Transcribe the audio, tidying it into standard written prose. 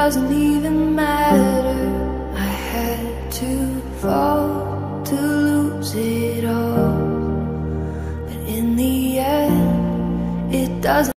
doesn't even matter. I had to fall to lose it all, but in the end, it doesn't